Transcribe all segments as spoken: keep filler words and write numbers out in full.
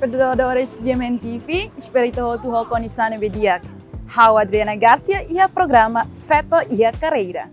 telespectadores de M N T V, espero que tu ho conhecendo bediak. How Adriana Garcia e a programa Feto e a Carreira.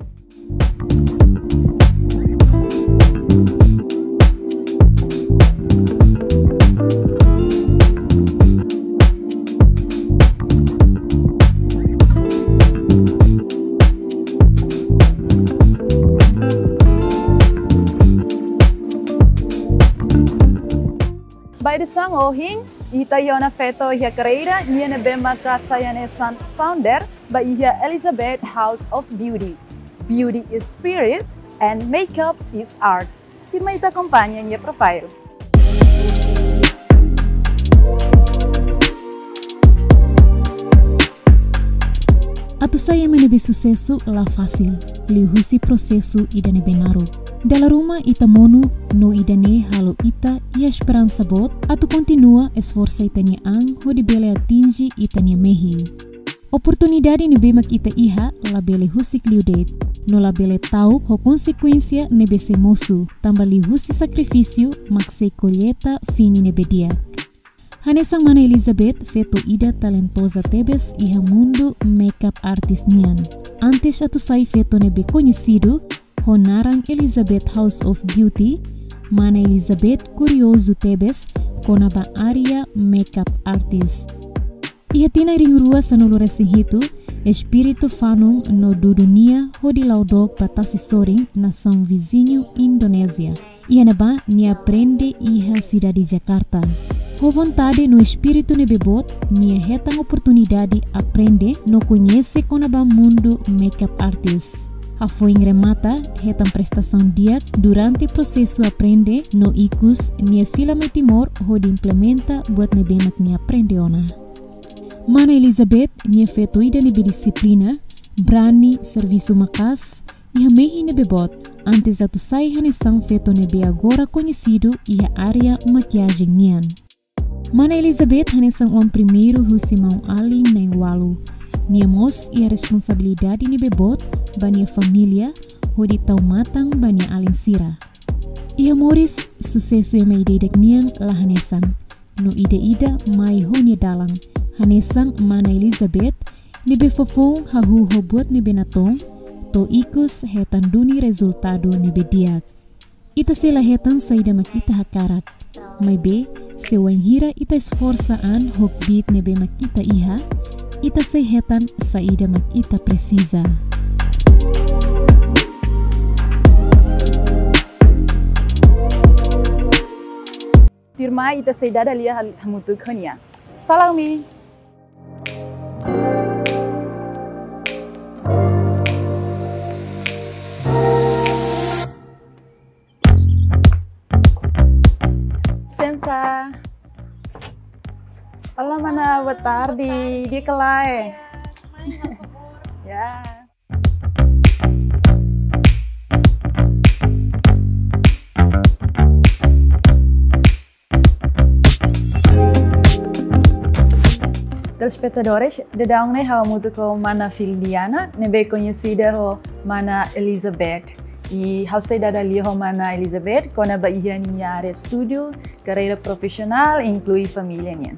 By the song ohing, ita yona Feto e a Carreira, niene bema kasayane san founder, by iya Elizabeth House of Beauty. Beauty is spirit and makeup is art. Tirma ita acompanha em profile. Atu saya menebe sucesso la fácil, lihusi processo idane benaro. Dela rumah ita monu no idane halo ita e a esperança bot, atu continua esforça itania ang ho di bele atingi itania mehi. Oportunidade ne bemak ita iha la bele husik liudet, no la bele tau ho consequência nebe se mosu, tamba li husi sacrifício maksei colheita fini nebe dia. Hanesang mana Elizabeth feto ida talentosa tebes iha mundo makeup artist nian. Antes atu sai feto nebe conhecido, honarang Elizabeth House of Beauty, mana Elizabeth curioso tebes konaba area makeup artist. Iha tina ringrua sanulu resing hitu, espírito fanung no do dunia ho di laudok batasi soring na São Vizinho Indonésia. Iha neba ni aprende iha cidade Jakarta. Ho vontade no espírito ne bebot, ni hetang oportunidade aprende no conhece konaba mundo makeup artist. A foi remata hetam prestação dia durante processo aprende no icus nia filame timor ho di implementa buat nebemak nia aprende ona. Mana Elizabeth nia feto ida nebe disciplina, brani serviço makas, iha mehi nebe bot, antes atu sai hanesang feto nebe agora conhecido iha area maquiagem nian. Mana Elizabeth hanesang uang primeiro husi mau ali neng walu. Nia mos ia responsabilidade ni bebot bania família hodi tau matang bania alinsira. Ia moris sucesso e mai dedek niang la hanesang. No ide ida mai honia dalang. Hanesang mana Elizabeth ni befofong hahu hobot ni benatong to ikus hetan duni resultado ni bediak. Ita sela hetan saida mak ita hakarat. Mai be sewain hira ita esforçaan hok bit ni be mak ita iha. Ita sehetan saida mak ita precisa. Tirma ita saida dalia hamutu khania. Follow me. Sensa. Olá, mana, boa tarde. Dia kelai. Ya. Telespectadores, dedang ne hau mutu ko mana Fildiana, nebe conhecida ho mana Elizabeth. E hau sei dada li ho mana Elizabeth, kona ba iha nia área estúdio, carreira profissional, inclui família nian.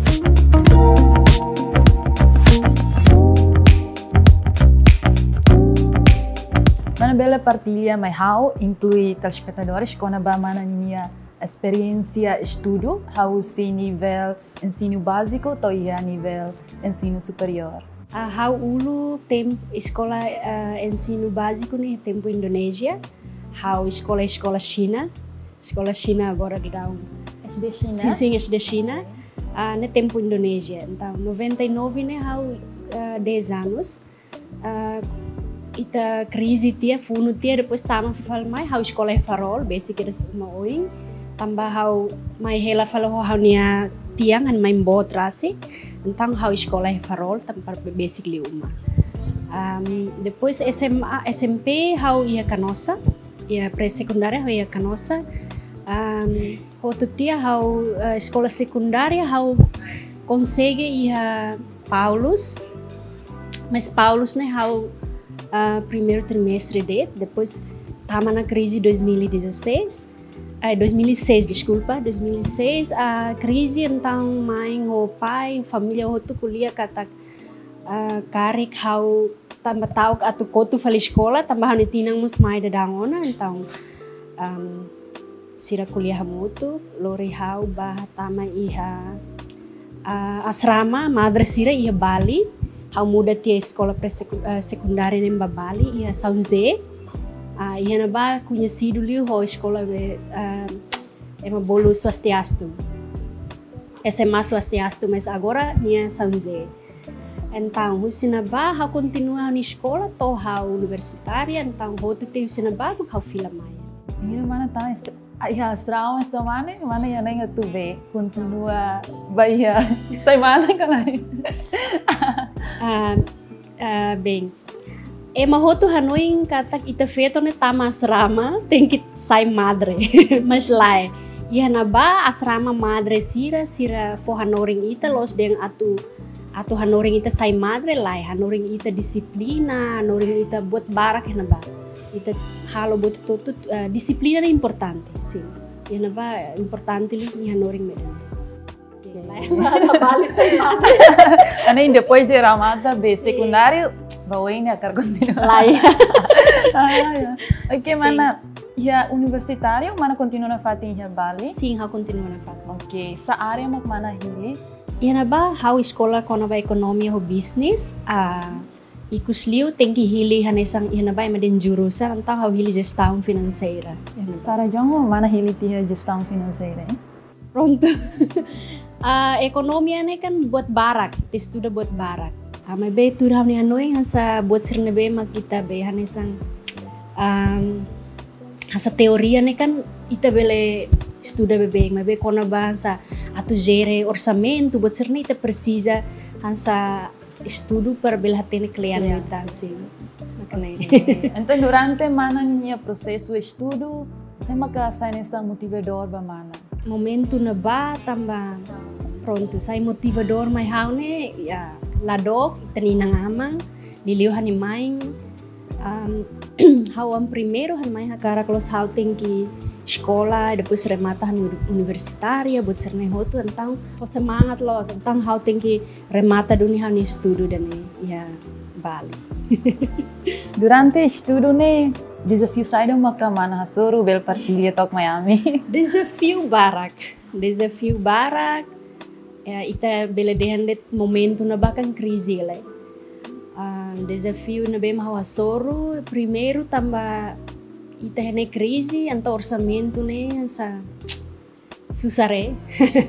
Mana bela partilha mai hau inclui telespectadores kona ba mana nia experiência estudo hau si nível ensino básico atau ia nível ensino superior. Uh, hau ulu tem escola uh, ensino básico nih tempo Indonésia, hau escola escola China, escola China agora grau S D China. Sim, sim, S D China, uh, ne tempo Indonésia. Então, noventa e nove né hau uh, dez anos. Uh, ita crise tia funo tia depois tama fal mai hau escola farol basic era moing tambah hau mai hela fal hau nia tiang han mai botrasi então hau escola farol tambah basic li uma um, depois S M A S M P hau ia Canossa ia pré-secundária hau ia Canossa um, hotu tia hau uh, escola secundária hau consegue ia Paulus mas Paulus né hau Uh, primeiro trimestre de, depois estava na crise dois mil e dezesseis, eh, dois mil e seis, desculpa, dois mil e seis, a crise então mãe o pai, família o tu kuliah katak uh, karik hau tambah tahu atau kotu fali sekolah tambah hani tinang mus mai dadangona então um, sira kuliah mutu lori hau bah tama iha uh, asrama madre sira iha Bali hau muda tia sekolah pre-sekundari nemba Bali iha Saunze. Uh, ia na ba conhecido ali ho escola be uh, ema bolo swastiastu S M A swastiastu mas agora nia Saunze. Então husina ba ha continua na escola to ha universitária então ho tu te husina ba ha fila mai. Ini mana tá ya asrama essa mana mana ya nem tu be continua bahia sai mana kalai. Ah uh, bem E mahotu hanoing katak ita feto ne tama asrama tem que sai madre mas lai ia na ba asrama madre sira sira fo hanoring ita los deng atu atu hanoring ita sai madre lai hanoring ita disiplina hanoring ita buat barak na ba ita halo buat tutu uh, disiplina é importante sim ia na ba importante li ni hanoring medan sim lai na bali sai madre Ani depois de Ramada B secundário bawa ini akan continua. Lai. ah, ya. Oke, mana ya universitário, mana continua na fatin ya Bali? Sim, ha continua na fatin. Oke, sa área mak mana hili? Ia na ba hau escola kona ba ekonomia ho business a uh, ikus liu tem que hili hanesang ia na ba maden jurusan então hau hili gestão financeira. Para jongo mana hili tia gestão financeira? Eh? Pronto. uh, ekonomia ne kan buat barak, estuda buat barak. Ama be turang ni Hanoi hasa buat sirne be makita be hanesang um, hasa teoria ne kan ita bele estuda bebe mabe kona ba hansa atu gere orçamento buat sirne ita precisa hansa estudo para bela hatene cliente yeah. Ita sim makane. Então durante mana nia processo estudo sema ka sai nessa motivador ba mana. Momento na ba tamba pronto sai motivador mai haune ya ladok teninang amang liliu hani maing um, hau am primeiro han mai hakara close hau tingki sekolah depois remata hani universitária buat serne hotu então po semangat los então hau tingki remata dunia hani estudo dan ya Bali. Durante estudo ne desafio sai do maka mana hasuru bel partilha tok Miami. Desafio barak, desafio barak. Ya, ita bela dehandet momento na bakang crise lai. Uh, desafio na bem hawa soro primeiro tamba ita hene crise anta orçamento ne sa susare.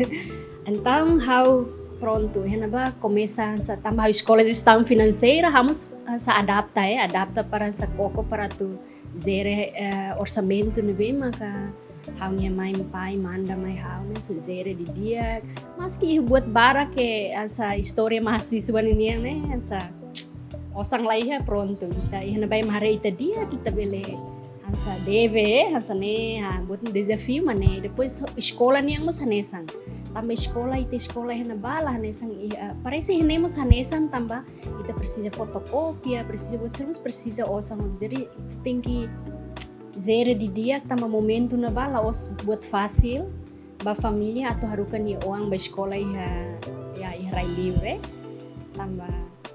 Então how pronto hena ba começa sa tamba a escola de gestão financeira vamos sa adapta eh adapta para sa coco para tu zere uh, orçamento ne bem maka hau nia mai pai manda mai hau ne sezere di dia maski buat barak ke asa história mahasiswa ni ne asa osang laiha pronto kita ihna bai mare ita dia kita bele asa deve asa ne ha buat desafio mane depois escola ni amos hanesang tamba escola ita escola ihna bala hanesang parece ihna amos hanesan tamba ita precisa fotocópia precisa buat serviço precisa osang jadi tinggi zere di dia tamba momento na bala os buat fácil ba família atau harukan ya uang ba sekolah ya ya ya rai livre tamba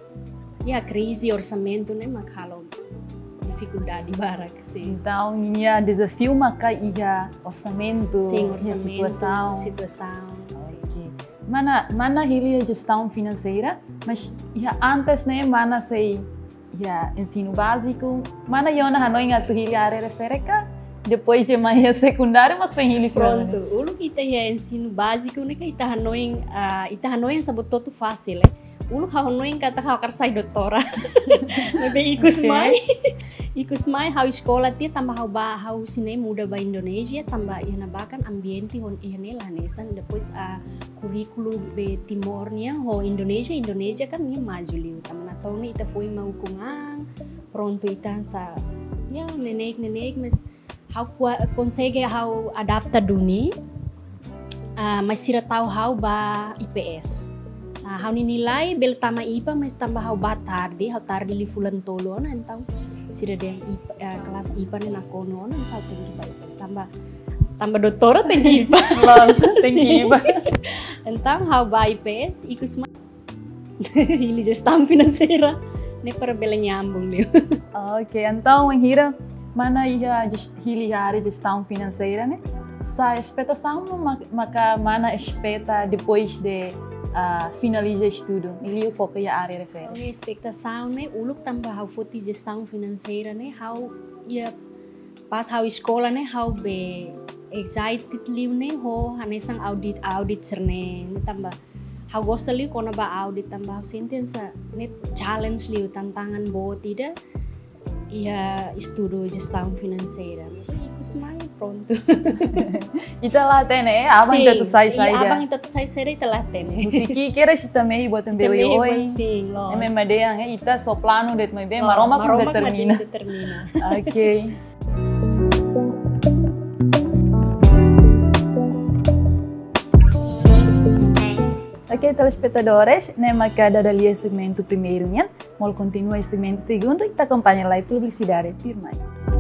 ya crise orçamento né makalo dificuldade barak sim então ia desafio maka ia orçamento sim orçamento situação situação okay. mana mana hili gestão financeira mas ia antes né mana sei ya ensino básico mana yona Hanoi ngatu hili are refereka depois de mais secundário mak penhili pronto ulu kita ya ensino básico ne kita Hanoi uh, ita Hanoi sabot todo fácil eh ulu Hanoi kata ha karsai doutora lebih ikus mai ikus mai hau sekolah ti tambah hau ba hau sine muda ba Indonesia tambah ihna bakan ambiente hon ihne lanesan depois a uh, kurikulum be timornya ho Indonesia Indonesia kan ni maju liu tamna toni ita foi maukungang pronto ita sa ya nenek nenek mas hau consegue hau adapta duni uh, mas sira tahu hau ba I P S. Nah, hau ni nilai bel tama I P A mas tambah hau ba tarde hau tarde li fulan tolon então sira de uh, kelas I P A ne nakono entau tinggi ba I P S tambah tambah doutora tem iba. Nossa, tem que ir. Então, how by pay, ikut semua. Ele gestão financeira, nem para bela nyambung liu. Ok, então, Hira, mana ia hilihari gestão financeira, né? Sa expectação maka mana expecta depois de uh, finalizar estudo? Ele foca a área refere. A expectação, né? Uluk tambah how foti gestão financeira, né? How ia pas how escola, né? How be excited liu, né? Ho hanesang audit audit cerne, né? Tambah how gosta liu kona ba audit tambah how sentensa, né? Challenge liu tantangan bo tidak. Ia estudo gestão financeira. Ikut semua pronto. Ita lá tem, né? Abang ita tu sai sai dia. Abang ita tu sai sai ita lá tem. Musiki kira si também buat também oi. Sim, loh. Eme madeang, eh ita so plano det mai bem, maroma pun determina. determina. Ok. Ok, telespectadores, né, marcada dali o segmento primeiro, né? Mol continua o segmento segundo e tá acompanha lá a publicidade firmai.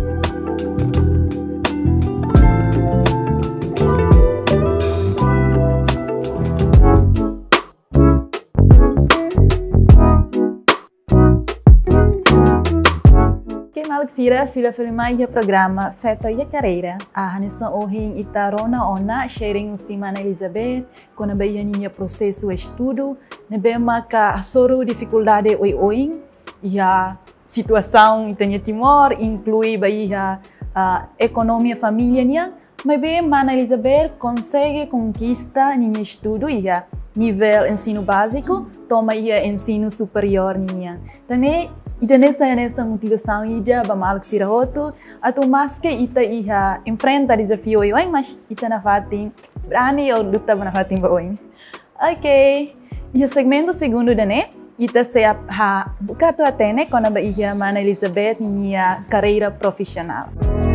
Sira fila filmai ya programa Feto ya Carreira. A Hanessa Ohin Itarona Ona sharing Simana Elizabeth kona bayaninha processo estudo nebema ka soro dificuldade oi oing ya situação itanya Timor inclui baia uh, economia família nia mas bem Mana Elizabeth consegue conquista ninha estudo ia nível ensino básico toma ia ensino superior ninha. Tane ita nessa nessa motivação ida bamalak sirahoto atau mas que ita iha enfrenta desafio oi mas ita na fatin berani ou luta na fatin baoi. Ok. E o segmento segundo dane ita se ha buka tu atene kona ba iha Mana Elizabeth minha carreira profissional.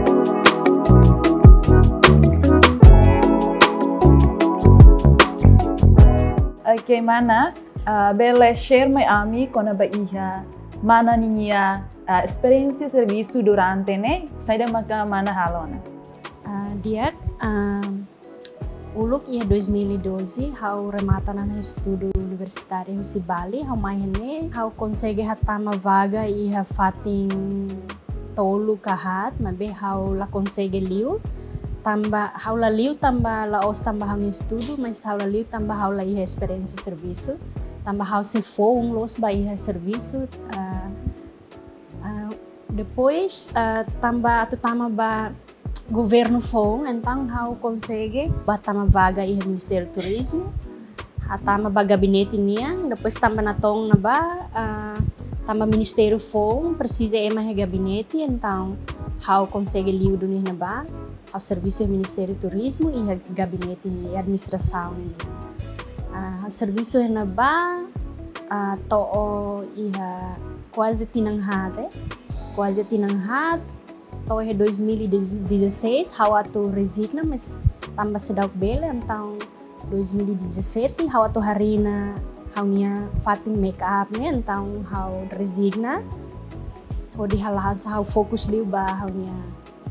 Ok, Mana, uh, bele share mai ami kona ba iha mana niya uh, experiência serviço durante né saída maka mana halona uh, dia um, uluk ia dois mil e doze hau remata na estudo universitário si Bali hau maihene hau consegue hatama vaga ia fating tolu kahat mabe hau la consegue liu tamba hau la liu tamba la os tamba hau ni estudo mas hau la liu tamba hau la ia experiência serviço tambah hau se foam los ba iha serviço uh, uh, depois uh, tambah atau tama ba governo foam então hau consegue ba tama vaga iha Ministério Turismo ha tama ba gabinete nia depois tambah natong na ba uh, tama Ministério foam precisa ema he gabinete então hau consegue liu dunih na ba hau serviço Ministério Turismo iha gabinete ni administração ni Uh, serviço na ba uh, to iha quase tinanghat eh? quase tinanghat to é dois mil e dezesseis hawa to resigna mas tambah sedau bele então dois mil e dezessete hawa to harina haunya fatin make up né então hau resigna ho di halahan sa hau fokus liu ba haunya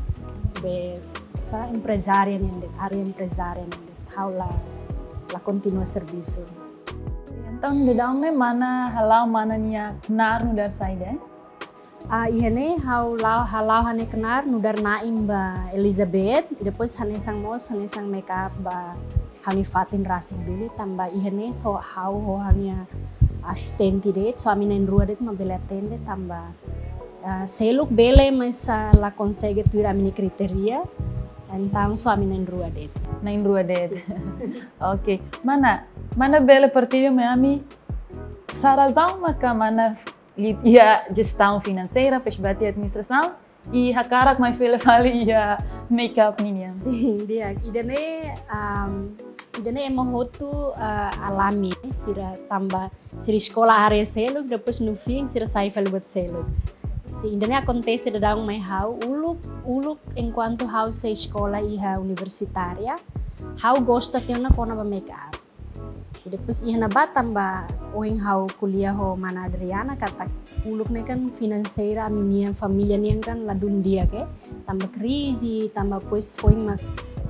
be sa empresária né área empresária né hau la la continua serviço. Então, bedangnya mana halau mana nia kenar nudar saida? Ah, ihane hau lau halau hane kenar nudar naim ba Elizabeth, depois hane sang mos hane sang makeup ba hani fatin rasing dulu tambah ihane so hau ho hanya asistente det suami nen rua det mabela tende tambah uh, seluk bele mas uh, la consegue tuir amini kriteria então suami nen rua det. Nen rua det. Ok. Mana mana bela partilha Miami sarazão maka mana ia gestão financeira, pesbati administração e hakarak mai fele vale ia makeup ninya. Sim, dia. Idane um, idane emohotu uh, alami sira tambah sira sekolah area seluk depois no fim sira sai vale buat seluk. Si idane acontece de daung mai hau uluk uluk enquanto hau se escola iha universitária hau gosta tiona kona ba makeup. E depois iha na ba tambah oing hau kuliah ho Mana Adriana kata uluk ne kan financeira aminia família nian kan ladun dia ke tambah krisi tambah pues foing mak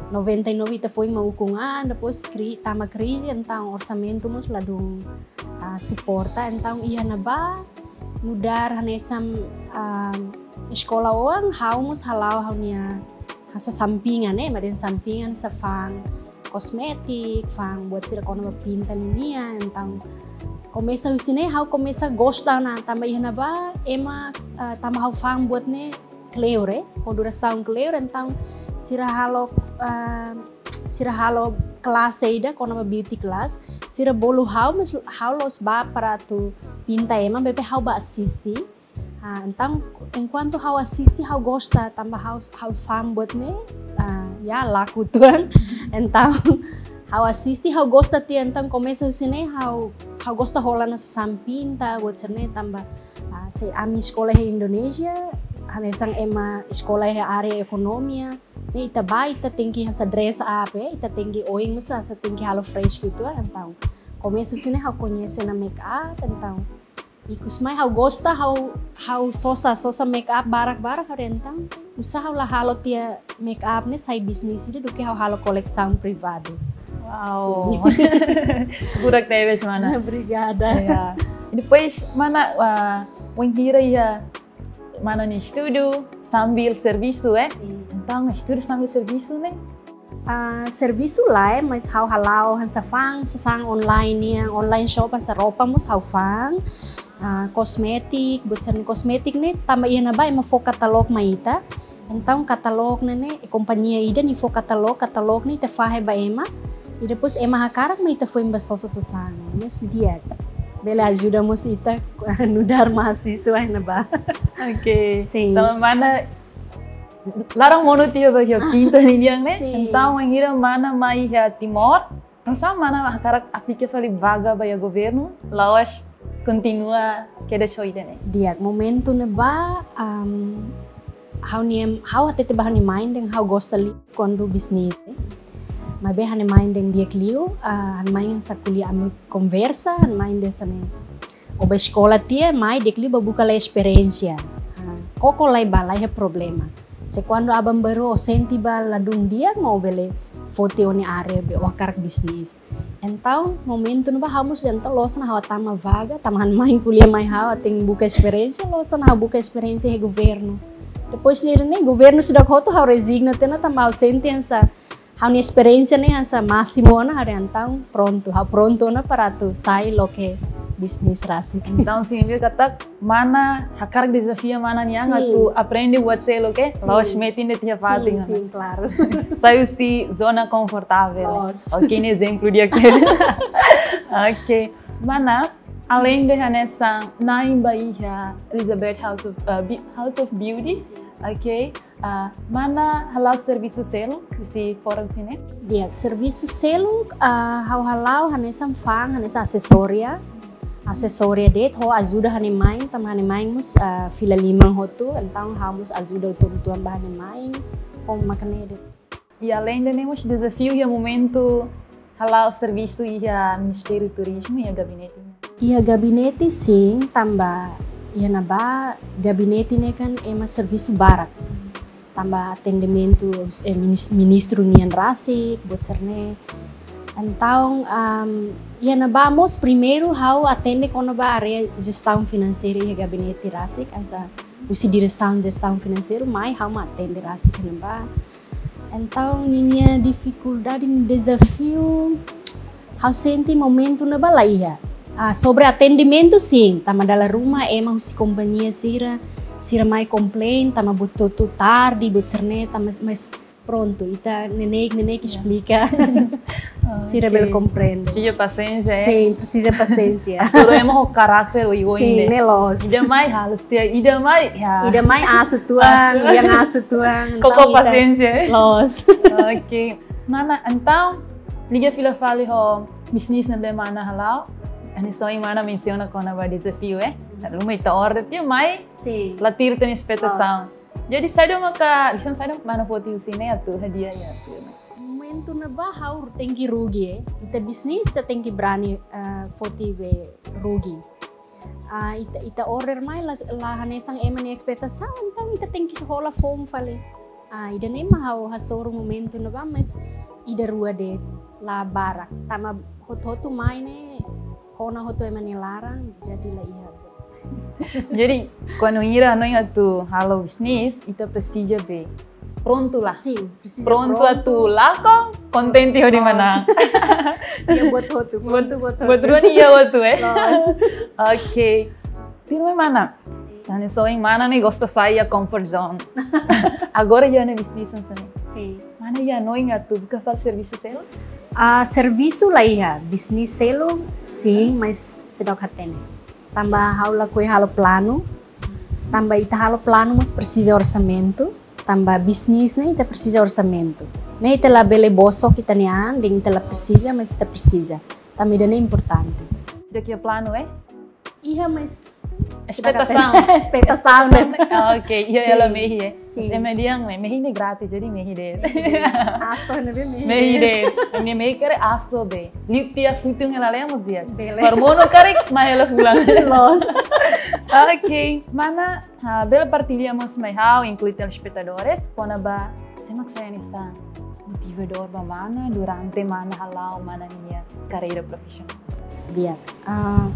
noventa e nove ita foi maukungan, depois cri, tama crise, então orçamento mus ladung uh, suporta, então ia na ba mudar hanesam uh, escola orang, hau mus halau hau nia sa sampingan eh, marin sampingan sa fang kosmetik, fang buat sira kono pinta niya, então começa o sine hau começa gostar na tamba ia na ba ema uh, tamba hau fang buat ne kleure, koduração kleure, então sira halo uh, sira halo kelas ida kono beauty class, sira bolu hau mas hau los ba para tu pinta ema bebe hau ba assisti. Ah, então, enquanto hau assisti, hau gosta, tambah hau hau fam buat ne, uh, ya laku tuan. Então, hau assisti, hau gosta ti, então começa o sine, hau hau gosta rola nessa sampinta, buat serne tambah uh, se ami sekolah di Indonesia, hanesang ema sekolah di area ekonomia, ne ita ba ita tinggi hasa dress apa, ita tinggi oing masa hasa tinggi halo fresh gitu, então começa o sine hau conhece na make up, então ikus mai hau gosta hau hau sosa sosa make up barak-barak harentang usaha lah halo tia make up ne sai bisnis ide do que hau halo coleção privado. Wow. Burak teves mana. Obrigada. Ya. Depois mana uh, mengira ya mana ni estudo sambil serviço eh. Sim. Então estudo sambil serviço né? Uh, serviço lá, mas hau halau hansa fang sesang online niya online shop hansa roupa mus hau fang. Uh, kosmetik, buat sering kosmetik nih, tambah iya naba ema fo katalog maita, então katalog nene, e companhia ida ni fo katalog, katalog nih te fahe ba ema, e depois ema hakarak maita fo emba sosa sesana, mas dia, bela ajuda mus ita nudar mahasiswa naba. Oke, sim. Então mana larang mono tia ba yo quinta niang né? Sim. Então mengira mana mai ya Timor, não sabe mana hakarak aplica fali vaga ba ya governo, laos continua kada choida né. Dia momento na ba um, how niem how atete ba ni mind deng how gosta li kondo business eh? Mabe hane mind deng dia clio uh, han main sa kuliah ame conversa han main de sane oba escola tia mai de clio buka la experiência uh, koko lai ba lai problema se quando abam bero senti ba ladung dia mau bele foto oni area be wakar bisnis. Então, momento no bahamos então losa na hawa tama vaga, tamahan main kuliah mai hawa ting buka experiência, losa na hawa buka experiência he governo. Depois nele né, governo sudah koto hawa resigna tena tama hawa sentença, hawa ni experiência né ansa máximo na hari então pronto, hawa pronto na para tu sai loke bisnis rasik. Então, significa kata mana hakarak desafio mana niang tu aprende buat ser lo que laos metin de tia fating. Sim, sim, claro. Saiu si zona confortável. Ok, um exemplo de aquele. Ok. Mana além de nessa na em Bahia Elizabeth House of uh, House of Beauty. Ok. Uh, mana halal serviço selo si fora sini? Dia serviço selo uh, hau halau hanesam fang hanesa asesoria. Asesoria det ho ajuda hane main tam hane main mus uh, fila limang hotu então hamus ajuda utum tuam bahane main com makane det. E além de nemos desafio e momento halal serviço e a Ministério do Turismo e a gabinete. E a gabinete sim tambah ia naba gabinete ne kan ema serviço barak. Tambah atendimento eh, ministro nian rasik buat serne. Então, um, ia na vamos primeiro how atende quando ba área gestão financeira e gabinete rasik asa usi direção gestão financeira mai how ma atende rasik na ba. Então, minha dificuldade e desafio how senti momento na ba laia. Ah, sobre atendimento sim, tama dala rumah ema usi companhia sira sira mai complain tama butuh tu tarde but serne tama mas pronto, ita nenek nenek explica. Oh, Sira okay. Bel compreende. Precisa paciência, é? Sim, precisa paciência. Soro emo o caráter o igual. Sim, nelos. Ida mai halus tia, ida mai ya. Ida mai asu tuang, yang asu tuang. Koko paciência. Los. Okay. Nana, então, liga fila fali ho bisnis na mana halau. Ani só em mana menciona quando vai desafio, é? Rumah ita order tia mai. Sim. Latir tem expectação. Jadi saya maka, di sana saya mana foto sini atau hadiah ya. Momento na ba how tengki rugi eh. Ita bisnis ita tengki berani uh, foto be rugi. Uh, ita ita order mai la la hanesang eman expectação então ita tengki sekolah form fale. Ah, ida nem mahau hasoro momento na ba, mas ida rua de la barak. Tama hot-hotu mai ne, kona hotu emang larang, jadilah iya. Jadi, quando ira noi atu halo bisnis, ita precisa be pronto lá. Sim, precisa pronto. pronto. Atu lá com contente ho di mana. Iya buat hotu, pronto buat hotu. Buat ruan iya watu eh. Los. Oke. Tino mana? Tane so em mana nih gosta saia comfort zone. Agora já na bisnis sana. Sim. Mana ya noi atu buka fal serviço selo? Ah, serviço lá iya, bisnis selo, sim, mas sedok hatene. Tambah haula kue halo plano, tambah ita halo plano mas precisa orçamento, tambah bisnis né ita precisa orçamento. Né ita la bele boso kita nian, ding ita la precisa, mas ita precisa. Tambah ida é importante. Daqui a plano é? Iya mas Expectação. Expectação. Ok, iya ela mehi é. Sim. É mediang mehi ne grátis jadi mehi dele. Asto na be mi. Mehi dele. Minha mehi kare asto be. Liu tia futung ela lemos dia. Bele. Hormono kare mas ela fulang. Los. Ok, mana uh, bela partilhamos mai how inclui telespectadores quando ba semak saya nessa motivador ba mana durante mana halau mana minha carreira profissional. Dia. Ah,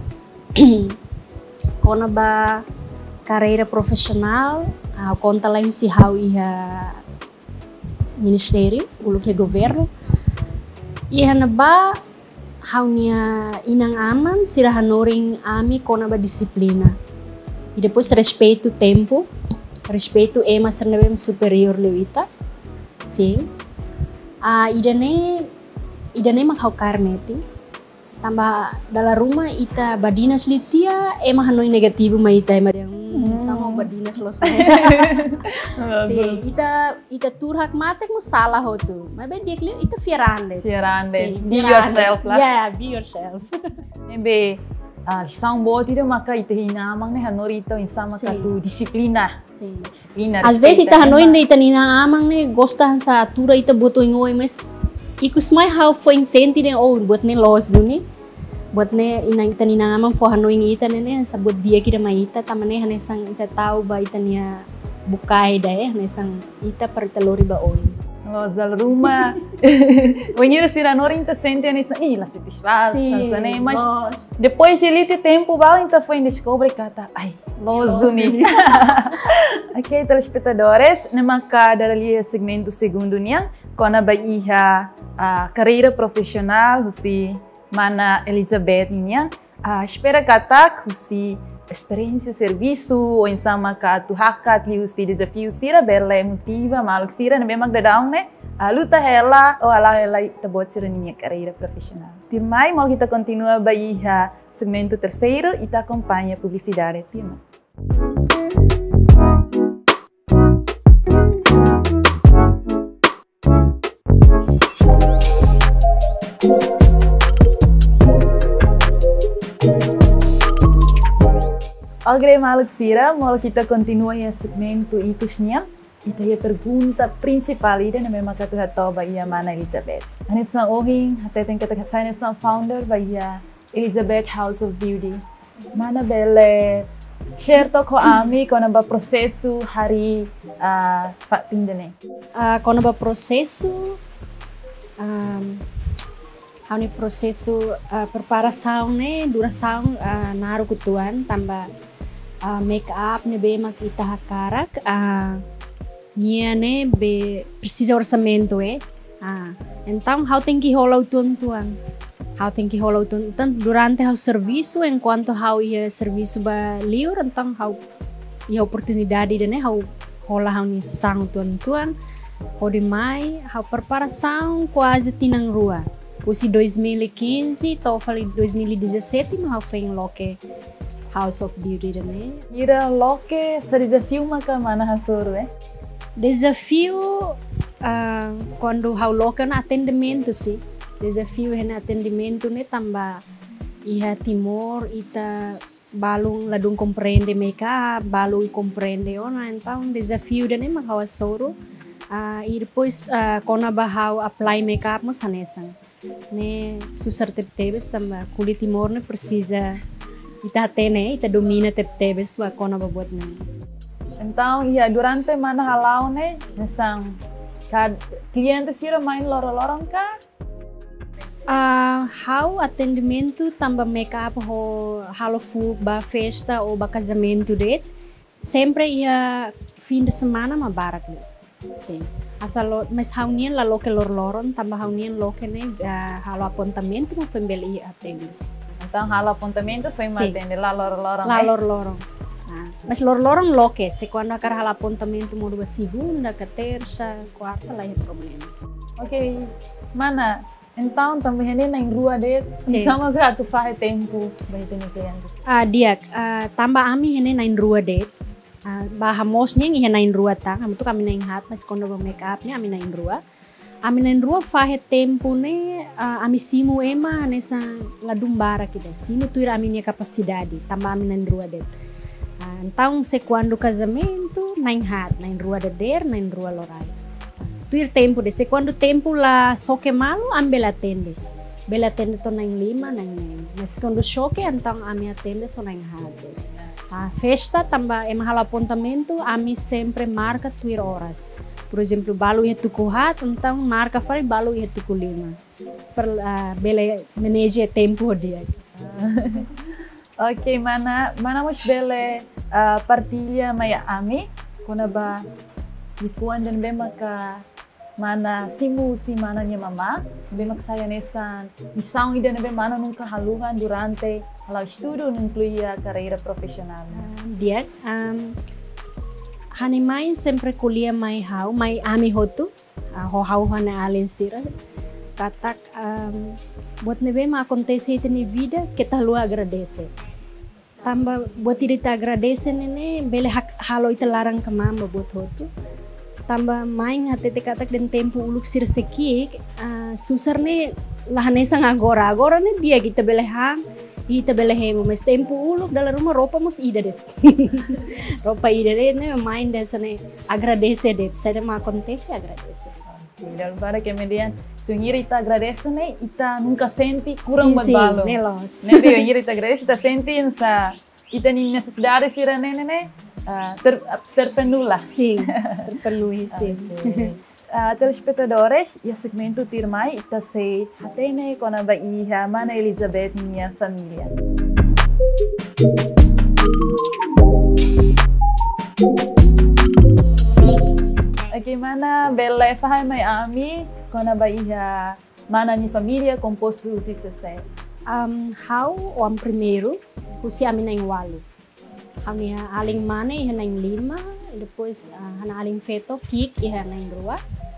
Kona ba carreira profissional, ah, conta lá si how iha ministério, ulu ke governo. Iha na ba how nia inang aman sira hanoring ami kona ba disiplina. E depois respeito o tempo, respeito ema sernebem superior leuita. Sim. Ah, idane idane mak how karmeti. Tambah dalam rumah ita badinas litia emang hanoi negativo mai ita emang yang hmm. sama badinas los si ita ita turhak mate mo salah ho tu mas ben dia kliu ita fierande fierande be yourself lah yeah be yourself nebe uh, lição boa tira maka ita hinamang ne hanori ita insama katu disiplina sim disiplina às vezes ita hanoi ne ita hinamang ne gostan sa tura ita boto ingoi mas ikus mai how foi incenti ne oh buat ne los duni buat ne inang ita nina ngamang fo hanoi ita ne sabut dia kira mai ita tamane hanesang ita tahu ba ita nia bukai da eh hanesang ita per telori ba oi los dal rumah venir sira nori ita sente hanesang ih la satisfaz né mas depois de lite tempo ba ita foi descobre kata ai los uni ok telespectadores nemaka dali segmento segundo nia kona ba iha a carreira profissional si mana Elizabeth niya uh, espera katak si experiência serviço ou insama ka tu hakat liu si desafio sira bela motiva maluk sira na memang dadang ne uh, luta hela ou ala hela tabot sira niya carreira profissional. Tirmai mal kita continua baiha segmento terceiro e ta acompanha publicidade Tirmai. Ogre maluk sira, mal kita continua ya segmento ikusnya. Ita ya pergunta principal ida na memang katu hatau ba iya mana Elizabeth. Anis na ohing, hateten kata saya na founder ba iya Elizabeth House of Beauty. Mana bele share to ko ami ko ba prosesu hari uh, patindane. Uh, ko ba prosesu um, Hau ni prosesu uh, preparação ne duração uh, naru kutuan tambah uh, make up ne be mak ita hakarak uh, nia ne be precisa orçamento eh ah então how tem que rolar o tuan tuan how tem que rolar o tuan então durante o serviço enquanto how ia serviço ba liur então how ia oportunidade de ne how rolar how ni sang tuan tuan o demais how preparação quase tinang rua. Usi dois mil e quinze, tô falando dois mil e dezessete, no how foi loke House of Beauty também. Ira loke sa desafio maka mana hasuru eh? Desafio uh, quando how loke na atendimento si. Desafio é na atendimento ne tamba iha timor ita balung ladung compreende makeup, balung compreende ona então desafio dane makawa soro. Uh, e depois uh, quando bahau apply makeup mo sanesang. Ne susar tebes tambah kulit timor ne precisa ita tene ita domina tebes ba kona babot na. Então, ia durante mana halau ne, nesang kad cliente sira main loro-lorong ka? Uh, how atendimento tambah make up ho halo fu ba festa ou ba casamento det sempre ia fim de semana ma barak ne. Sim. Asal mas haunian la loke lor-loron tambah haunian loke ne uh, halo apontamento mo pembel ia atende. Então, halo apontamento foi ma atende la loro-lorong. La lor-lorong. Ah, mas lor-lorong loke, se quando akar halo apontamento mo dua segunda, que terça, quarta lá é problema. Ok, mana? Então, também é na rua det, sama ga tu faz tempo bem ter cliente. Ah, dia, uh, tambah ami hene na rua det. Uh, baha mosnya ngi hena rua tang, amu tu kami na hat, mas quando ba make up ne ami na rua. Ami na rua faz tempo ne, uh, ami simu ema nessa ladumbara kita. Simu tu ira ami nia capacidade, tambah ami na rua det. Uh, então, se quando casamento, na hat, na rua de der, na rua lorai. Tuir tempo de se quando tempo la soque malo ambel atende. Bela atende to na lima na nem. Mas quando choque então ami atende só na hade. A festa tambah é mahal apontamento, ami sempre marca tuir horas. Por exemplo, balu ia tuku hat, então marca fare balu ia tuku lima. Per uh, bela manage tempo dia. Ok, mana mana mos bele uh, partilha maya ami kuna ba ifuan dan bema ka mana simu si mana nya mama bema saya nesan misang ida nebe mana nunca halungan durante halau estudo incluía carreira profissional. Um, dia um, hani mai sempre kuliah mai hau mai ami hotu uh, ho hau hana alin sira katak um, buat nebe ma acontece itu ni vida kita lu agradece. Tambah buat tidak agradece nene bele hak halo itu larang ke mama buat hotu. Tambah main hati katak dan tempo uluk sir sekik uh, susar ne lahane sang agora agora ne dia kita bele hang kita bele hemu mas tempo uluk dalam rumah ropa mus ida det ropa ida det ne main desa ne agradece det saya ma acontece agradece. Dan para que median sungira ita agradece ne ita nunca senti kurang sim, badbalo. Sim, nelos. Ne dia sungira ita agradece ita senti essa ita ni necessidade sira ne ne ne Uh, ter, terpenuhi lah. Sim, terpenuhi sim. Okay. Uh, telespectadores, e segmento tirmai ita se hatene com a Bahia mana Elizabeth minha família. Okay, mana bela faham mai ami com a Bahia mana minha família composto de sessenta. Um, how o primeiro, usi amin na walu. Kami aling mana iha na lima, depois uh, hana aling feto kik iha na dua.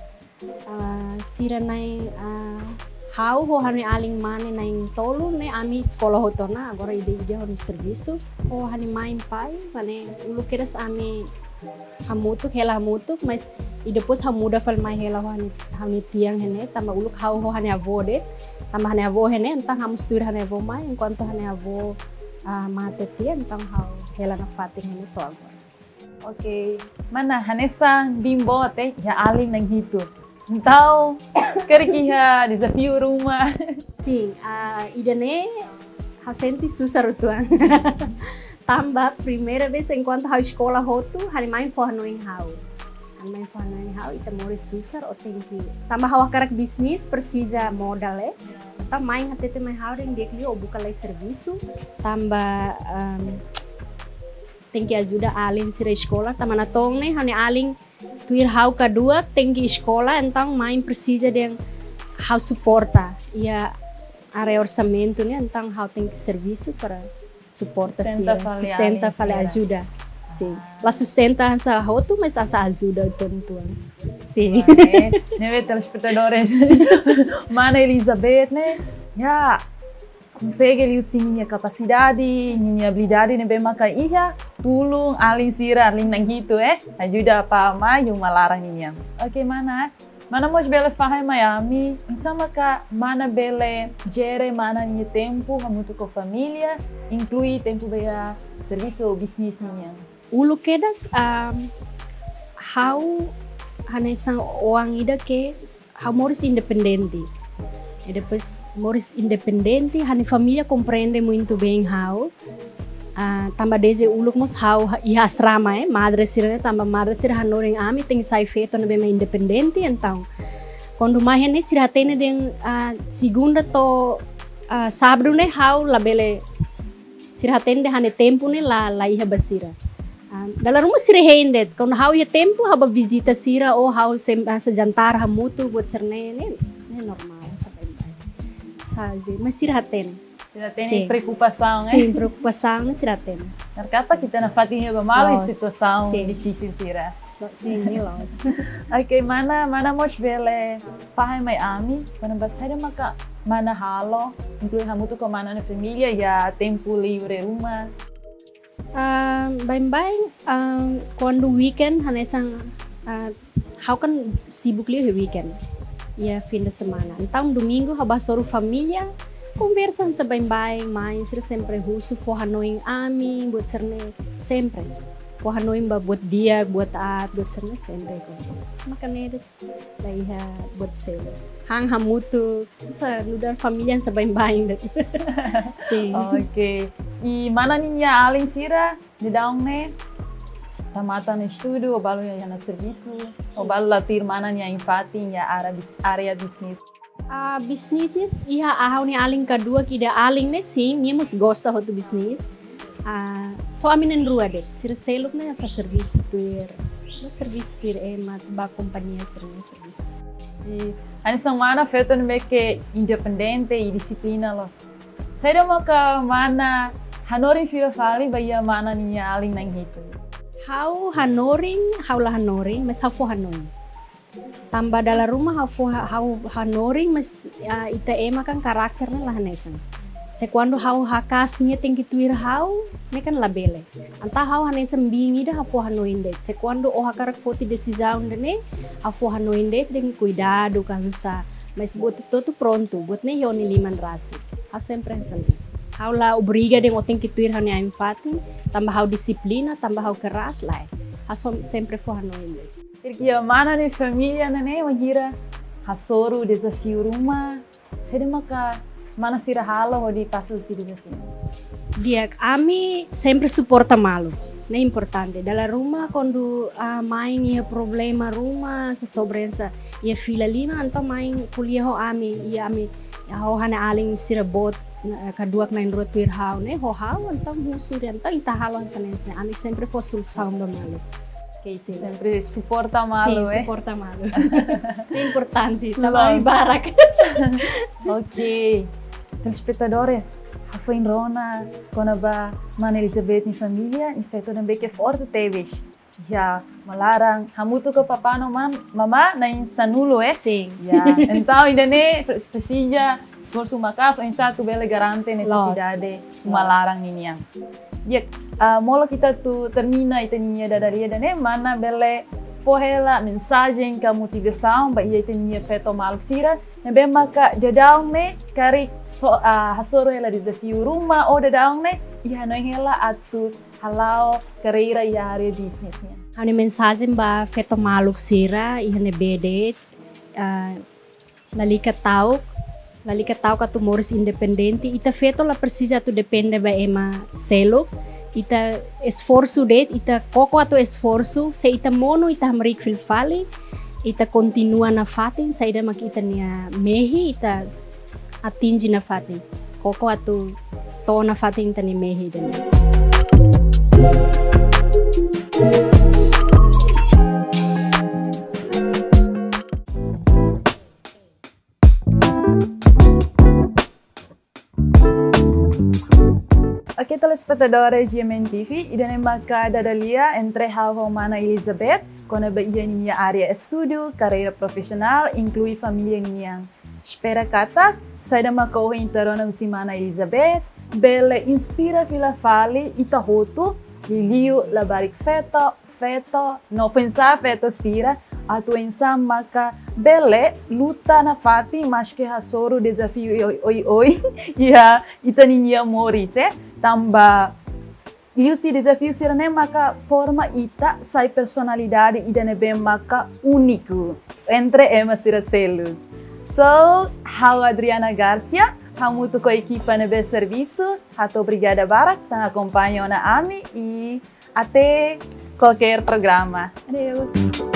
Uh, sira na uh, how ho hana aling mana na tolu ne ami sekolah hotona agora ide ide ho serviço ho hani main pai mane ulu keras ami hamutuk hela hamutuk mas e depois hamuda fal mai hela hani hani tiang hene tamba uluk how ho hani avô de tamba hani avô hene entang hamustur hani avô mai enquanto hani avô Uh, mate tia então how hela na fating hene to agora. Ok, mana hanesa bimbo até ya aling nang hito. Então, quer que ya desafio rumah. Sim, uh, idane how senti susah rutuan. Tambah primeira vez enquanto how escola hotu hani main for noin how. Hani main for noin how ita more susah o tenki. Tambah how karak bisnis precisa modal eh. Tambah main hati te main how yang dia o buka lagi serviço. Tambah um, tenki ajuda alin sira escola. Tambah na tong ne hani alin tuir how kedua tenki escola então main precisa de how suporta. Ia area orçamento né então how tenki serviço para suporta sira. Sustenta fale ajuda. Sim. La sustenta sa hotu mas asa ajuda tontuan. Sim. Neve telespectadores. Mana Elizabeth né? Ya consegue liu sim minha capacidade, minha habilidade ne bema ka iha tulung alin sira alin nang hito eh ajuda pa ma yung malarang niya. Okay mana? Mana mos bele faham Miami, insama ka mana bele gere mana niya tempo hamutu ko família, inclui tempo bea serviço bisnis niya. Ulu kedas um, how hanesang orang ida ke how moris independente. E depois moris independente, hani família compreende muito bem how. Uh, tambah deze uluk mos hau iha asrama eh madre sira tambah madre sira hanoring ami ting sai feto na bema independente então quando mais ne sira tene den uh, segunda to uh, sábado ne hau la bele sira tende hane tempo ne la la iha basira uh, dalam rumah sira hendet quando hau iha tempo haba visita sira ou hau se uh, sejantar hamutu buat serne ne ne normal sampai sabe mas sira tene Tidak tem preocupação, né? Sim, preocupação não será tema. Na casa kita na fatinha mal e situação sim. difícil será. Sim, nilos. Ok, mana mana mos bele pahai mai ami, quando basada maka mana halo, inclui hamutu com mana na família ya tempo livre rumah. Uh, bem-bem, uh, quando weekend hanesang uh, hau kan sibuk liu weekend. Ya fim de semana. Então domingo haba soru família. Conversam sa bem-bem, mas sila sempre husu for hanoing ami, buat serne sempre. For hanoing ba buat dia, buat at, buat serne sempre conversa. Makanya dahil buat sila. Hang hamutu sa lugar família sa bem-bem dito. Sim. Okay. E mana niya aling sira di daong ne? Tamata no estudo, o balo niya na serviço, o balo latir mana niya infati niya area business. Uh, bisnis iya ahau ni aling kedua kida aling ne sim ni mus gosta hotu bisnis uh, so aminen rua det sir seluk ne sa serviço tuir no serviço tuir ema ba companhia sir serviço e ani são mana feito no que independente e disciplina los seda maka mana hanoring fira fali baya mana ni aling nang hitu hau hanoring hau la hanoring mas hau fo hanoring tambah dalam rumah hau hau hanoring mas uh, ita ema kan karakternya lah nesan. Sekuando hau hakasnya tinggi tuir hau, ne kan labele. Anta hau hanesan bingi dah hau hanoin det. Sekuando oh hakarak foti decisão dene, hau hanoin det dengan cuidado kan lusa. Mas buat itu tu pronto, buat ne yoni liman rasi. Hau sempre senti. Hau la obriga dengan oting tuir hanya empati, tambah hau disiplina, tambah hau keras lah. Hau sempre fo hanoin det. Porque a mana de família né, magira hasoro desafio rumah, sede maka mana sira halo di pasul sidi assim. Dia ami sempre suporta malu, né importante. Dalam rumah quando uh, main ia problema rumah sesobrensa ia fila lima anto main kuliah ho ami ia ami ho hana aling sira bot kedua kena indro tuir hau ne ho hau anto musuh anto ita halon senense ami sempre fo solução do malu. Okay, sim. Sempre suporta malu, sim, eh? suporta malu. É importante, também barak. Ok. Telespectadores, foi em Rona, quando a Mana Elizabeth e família, e feito também que forte teves. Já melarang, hamutu ke papa no mam, mama na insanulo, eh? Sim. Ya, então ainda ne precisa esforço macaso em satu bele garante necessidade melarang ninya. Ya, uh, molo kita tu termina ita ninya dadaria dan eh mana bele forrela mensagem ka motivação ba ia ita ninya feto maluk sira ne be maka dadaong ne kari so, uh, hasoro ela desafio rumah o dadaong ne ia no hela atu halau carreira ia area bisnisnya. Ane mensagem ba feto maluk sira ia ne bede uh, lalika tau Lalika tau ka tu moris independente, ita feto la precisa tu depende ba ema selo, ita esforço det, ita koko atu esforço, se ita mono ita hamrik fil fali, ita continua na fatin, sa ida mak ita niya mehi, ita atingi na fatin, koko atu to na fatin ita ni mehi dan. Aqui telespectadores de M N T V, e danem maka dadalia entre hau Mana Elizabeth, quando a ia minha área estudo, carreira profissional, inclui família minha. Espera kata, sai da maka o interona si Mana Elizabeth, bele inspira vila fali ita hotu, liliu labarik feto, feto, no pensar feto sira, atu ensam maka bele luta na fati, mas que hasoro desafio oi oi oi, ya ita ninya moris eh. Tambah liu si desafio sira ne maka forma ita sai personalidade ida ne bem maka único entre ema sira selu. So, how Adriana Garcia, Hamu tu ko equipa nebe serviço, hato Brigada Barak, tang acompanham na AMI e até qualquer programa. Adeus!